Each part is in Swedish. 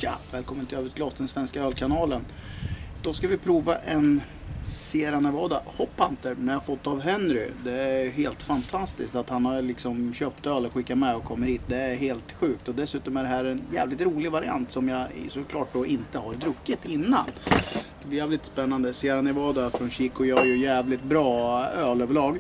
Tja, välkommen till Övrigt glas, den svenska ölkanalen. Då ska vi prova en Sierra Nevada Hop Hunter när jag fått av Henry. Det är helt fantastiskt att han har liksom köpt öl och skickat med och kommer hit. Det är helt sjukt, och dessutom är det här en jävligt rolig variant som jag såklart då inte har druckit innan. Det blir jävligt spännande. Sierra Nevada från Chico gör ju jävligt bra öl överlag.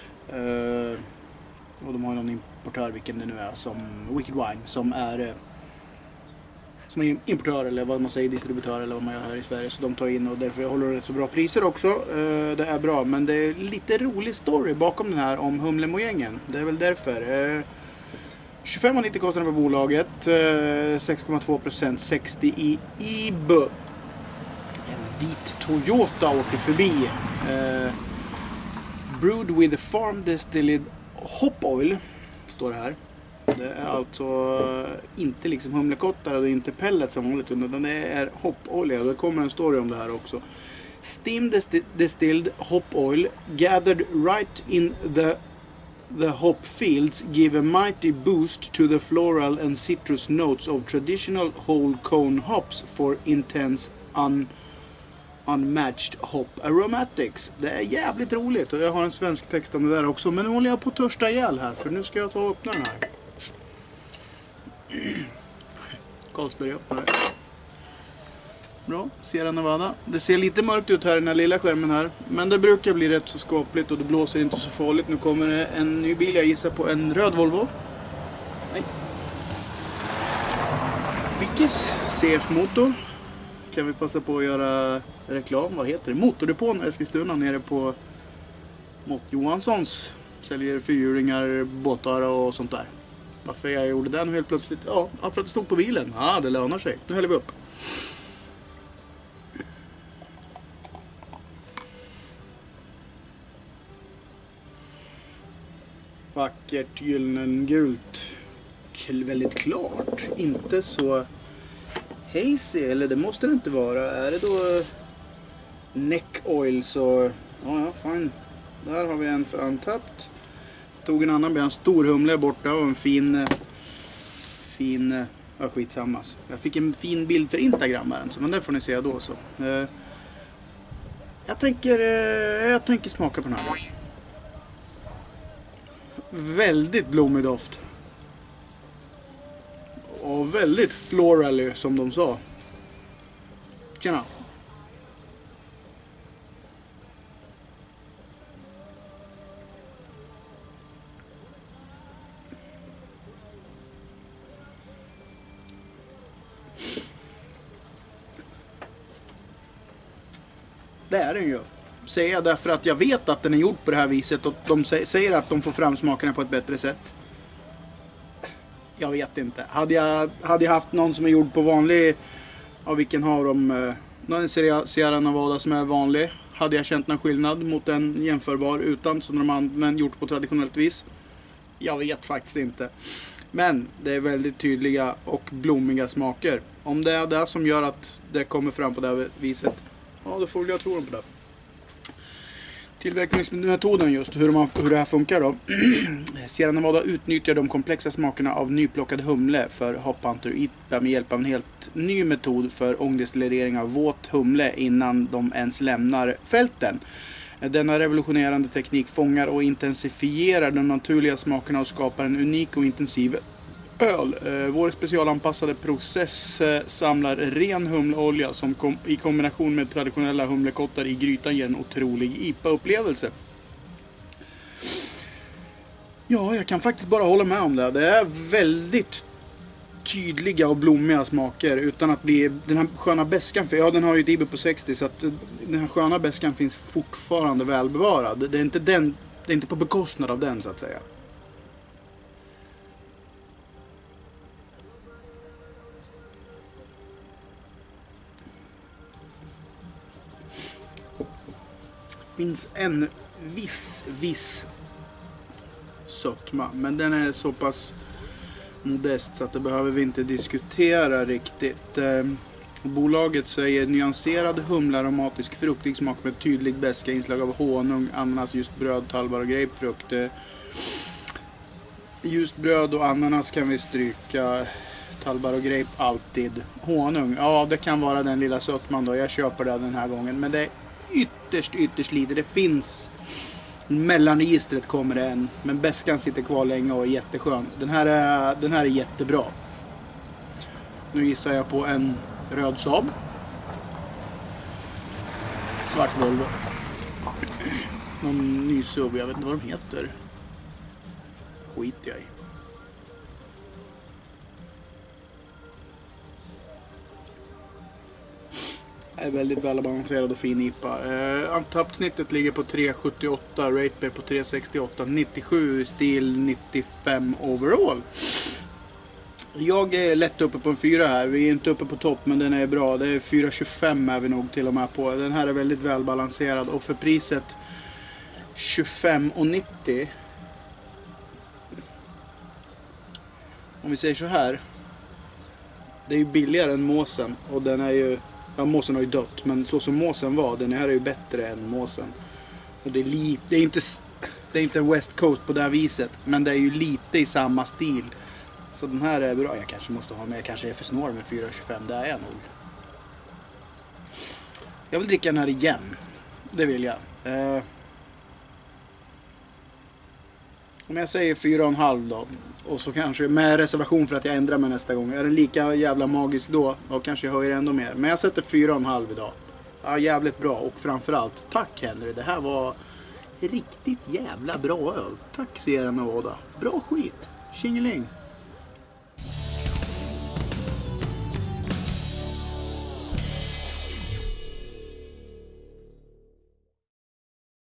Och de har någon importör, vilken det nu är, som Wicked Wine, som är importör eller vad man säger, distributör eller vad man gör här i Sverige. Så de tar in, och därför håller de rätt så bra priser också. Det är bra, men det är lite rolig story bakom den här om Humlemojängen. Det är väl därför. 25,90 kostar den på bolaget. 6,2%, 60 i IBU. En vit Toyota åker förbi. Brewed with farm distilled hop oil, står det här. Det är alltså inte liksom humlekottar och inte pellet som vanligt, utan det är hopolja. Det kommer en story om det här också. Steam distilled hop oil gathered right in the hop fields give a mighty boost to the floral and citrus notes of traditional whole cone hops for intense unmatched hop aromatics. Det är jävligt roligt, och jag har en svensk text om det där också. Men nu håller jag på att törsta ihjäl här, för nu ska jag ta och öppna den här. Carlsberg öppnar. Bra, Sierra Nevada. Det ser lite mörkt ut här i den här lilla skärmen här, men det brukar bli rätt så skapligt och det blåser inte så farligt. Nu kommer det en ny bil, jag gissar på en röd Volvo. Nej. Vickis CF-motor. Kan vi passa på att göra reklam, vad heter det? Motordepån Eskilstuna nere på Mott Johanssons. Säljer fyrhjulingar, båtar och sånt där. Varför jag gjorde den helt plötsligt? Ja, för att det stod på bilen. Ja, det lönar sig. Nu häller vi upp. Vackert gyllengult. Väldigt klart. Inte så hazy, eller det måste det inte vara. Är det då neck oil så... Ja, fine. Där har vi en för untapped. Tog en annan, en stor humle borta och en fin ja, skitsamma. Jag fick en fin bild för Instagram med den, så men det får ni se då så. Jag tänker smaka på den här. Väldigt blommig doft. Och väldigt florally, som de sa. Tjena. Det är den ju. Säger jag därför att jag vet att den är gjord på det här viset, och de säger att de får fram smakerna på ett bättre sätt. Jag vet inte. Hade jag haft någon som är gjord på vanlig, av vilken har de någon Sierra Nevada som är vanlig, hade jag känt någon skillnad mot en jämförbar utan, som de har gjort på traditionellt vis? Jag vet faktiskt inte. Men det är väldigt tydliga och blommiga smaker. Om det är det som gör att det kommer fram på det här viset, ja, då får jag tro dem på det. Tillverkningsmetoden, just hur det här funkar då. Sierra Nevada utnyttjar de komplexa smakerna av nyplockad humle för Hop Hunter IPA med hjälp av en helt ny metod för ångdestillering av våt humle innan de ens lämnar fälten. Denna revolutionerande teknik fångar och intensifierar de naturliga smakerna och skapar en unik och intensiv öl. Vår specialanpassade process samlar ren humleolja som i kombination med traditionella humlekottar i grytan ger en otrolig IPA-upplevelse. Ja, jag kan faktiskt bara hålla med om det. Det är väldigt tydliga och blommiga smaker utan att bli den här sköna bäskan. För ja, den har ju ett IBU på 60, så att den här sköna bäskan finns fortfarande välbevarad. Det är inte på bekostnad av den, så att säga. Finns en viss sötma, men den är så pass modest så att det behöver vi inte diskutera riktigt. Bolaget säger nyanserad humlearomatisk fruktig smak med tydlig beska, inslag av honung, ananas, just bröd, talbar och grapefrukt. Just bröd och ananas kan vi stryka. Talbar och grape alltid. Honung, ja det kan vara den lilla sötman då. Jag köper det den här gången. Men det är ytterst lite. Det finns mellanregistret kommer det en. Men bäskan sitter kvar länge och är jätteskön. Den här är jättebra. Nu gissar jag på en röd Saab. Svart Volvo. Någon ny SUV, jag vet inte vad de heter. Skit jag i. Det är väldigt välbalanserad och fin IPA. Tappsnittet ligger på 3,78, Ratebear på 3,68, 97 stil, 95 overall. Jag är lätt uppe på en 4 här. Vi är inte uppe på topp, men den är bra. Det är 4,25 är vi nog till och med på. Den här är väldigt välbalanserad och för priset 25,90. Om vi säger så här. Det är ju billigare än måsen och den är ju... Ja, måsen har ju dött, men så som måsen var, den här är ju bättre än måsen. Och det är inte en West Coast på det här viset, men det är ju lite i samma stil. Så den här är bra. Jag kanske måste ha med, jag kanske är för snår med 4,25, det är jag nog. Jag vill dricka den här igen. Det vill jag. Om jag säger 4,5 då. Och så kanske med reservation för att jag ändrar mig nästa gång. Är det lika jävla magisk då kanske jag höjer ändå mer. Men jag sätter 4,5 idag. Ja, jävligt bra. Och framförallt, tack Henry. Det här var riktigt jävla bra öl. Tack Sierra Nevada. Bra skit. Tjingeling.